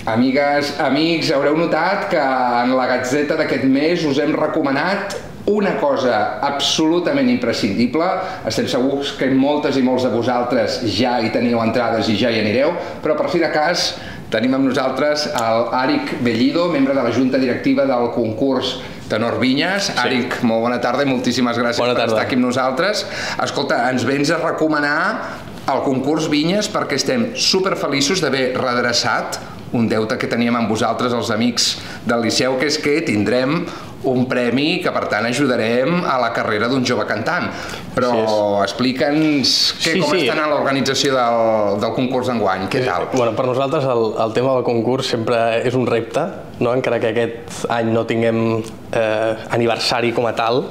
Amigues, amics, haureu notat que en la Gatzeta d'aquest mes us hem recomanat una cosa absolutament imprescindible. Estem segurs que moltes i molts de vosaltres ja hi teniu entrades i ja hi anireu, però per si de cas tenim amb nosaltres l'Àric Bellido, membre de la Junta Directiva del concurs Tenor Vinyes. Àric, molt bona tarda i moltíssimes gràcies per estar aquí amb nosaltres. Escolta, ens vens a recomanar el concurs Vinyes perquè estem superfeliços d'haver redreçat un deute que teníem amb vosaltres, els amics del Liceu, que és que tindrem un premi que, per tant, ajudarem a la carrera d'un jove cantant. Però explica'ns com està anant l'organització del concurs d'enguany, què tal? Per nosaltres el tema del concurs sempre és un repte, encara que aquest any no tinguem aniversari com a tal,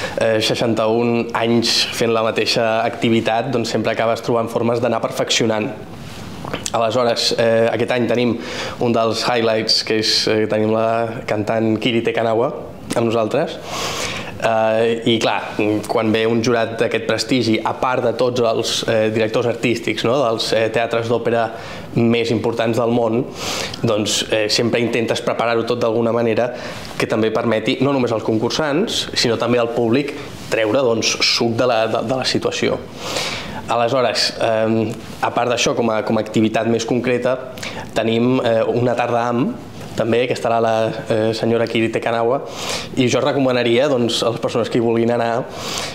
61 anys fent la mateixa activitat, doncs sempre acabes trobant formes d'anar perfeccionant. Aleshores, aquest any tenim un dels highlights, que és tenim la cantant Kirite Kanawa amb nosaltres, i clar, quan ve un jurat d'aquest prestigi, a part de tots els directors artístics dels teatres d'òpera més importants del món, doncs sempre intentes preparar-ho tot d'alguna manera que també permeti, no només als concursants, sinó també al públic, treure suc de la situació. Aleshores, a part d'això, com a activitat més concreta, tenim una tarda AM, també, que estarà la senyora Kirite Kanawa, i jo recomanaria a les persones que hi vulguin anar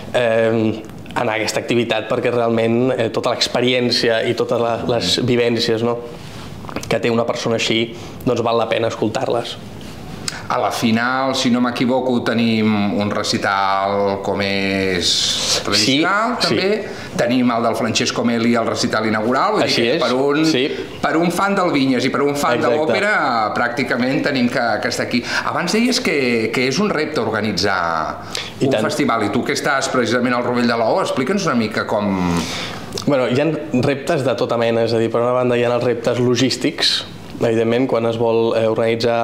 a aquesta activitat perquè realment tota l'experiència i totes les vivències que té una persona així, doncs val la pena escoltar-les. A la final, si no m'equivoco, tenim un recital com és tradicional, també. Tenim el del Francesco Meli, el recital inaugural. Així és. Per un fan del Vinyes i per un fan de l'òpera, pràcticament tenim que estar aquí. Abans deies que és un repte organitzar un festival, i tu que estàs precisament al Rovell de l'Ou, explica'ns una mica com... Hi ha reptes de tota mena, és a dir, per una banda hi ha els reptes logístics, evidentment, quan es vol organitzar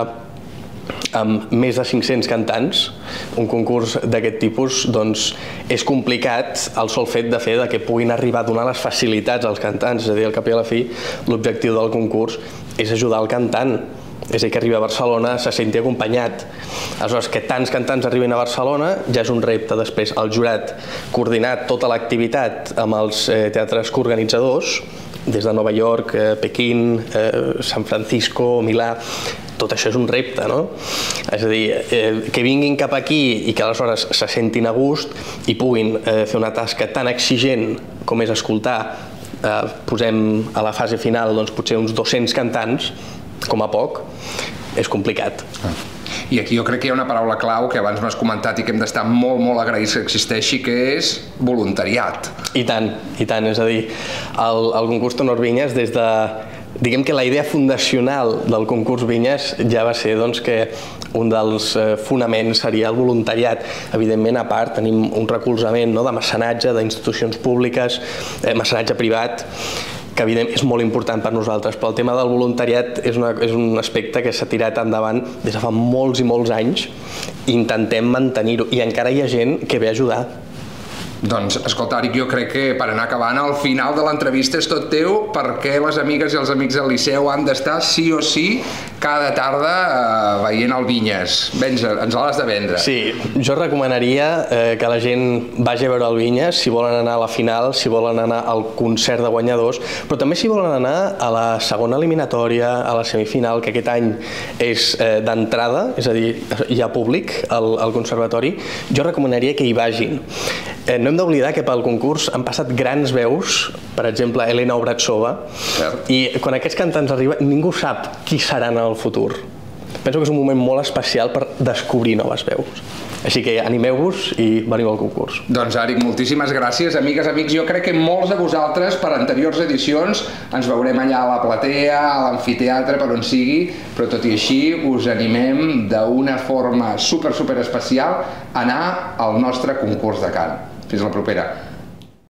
amb més de 500 cantants, un concurs d'aquest tipus, doncs és complicat el sol fet de fer que puguin arribar a donar les facilitats als cantants, és a dir, al cap i a la fi, l'objectiu del concurs és ajudar el cantant, és a dir, que arribi a Barcelona se senti acompanyat. Aleshores, que tants cantants arribin a Barcelona ja és un repte. Després, el jurat coordinar tota l'activitat amb els teatres coorganitzadors, des de Nova York, Pequín, San Francisco, Milà, tot això és un repte, no? És a dir, que vinguin cap aquí i que aleshores se sentin a gust i puguin fer una tasca tan exigent com és escoltar, posem a la fase final potser uns 200 cantants, com a poc, és complicat. I aquí jo crec que hi ha una paraula clau que abans m'has comentat i que hem d'estar molt, molt agraïts que existeixi, que és voluntariat. I tant, és a dir, el concurs Tenor Vinyes, des de... Diguem que la idea fundacional del concurs Vinyes ja va ser que un dels fonaments seria el voluntariat. Evidentment, a part, tenim un recolzament de mecenatge d'institucions públiques, mecenatge privat, que evidentment és molt important per nosaltres, però el tema del voluntariat és un aspecte que s'ha tirat endavant des de fa molts i molts anys i intentem mantenir-ho, i encara hi ha gent que ve a ajudar. Doncs, escolta, Àric, jo crec que per anar acabant, al final de l'entrevista és tot teu, perquè les amigues i els amics del Liceu han d'estar sí o sí cada tarda veient el Vinyes. Ens l'has de vendre. Sí, jo recomanaria que la gent vagi a veure el Vinyes, si volen anar a la final, si volen anar al concert de guanyadors, però també si volen anar a la segona eliminatòria, a la semifinal, que aquest any és d'entrada, és a dir, hi ha públic al conservatori, jo recomanaria que hi vagin. No hem d'oblidar que pel concurs han passat grans veus, per exemple, Elena Obratsova, i quan aquests cantants arriben ningú sap qui seran en el futur. Penso que és un moment molt especial per descobrir noves veus. Així que animeu-vos i veniu al concurs. Doncs, Àric, moltíssimes gràcies. Amigues, amics, jo crec que molts de vosaltres, per anteriors edicions, ens veurem allà a la platea, a l'amfiteatre, per on sigui, però tot i així us animem d'una forma super especial a anar al nostre concurs de cant. Fins la propera.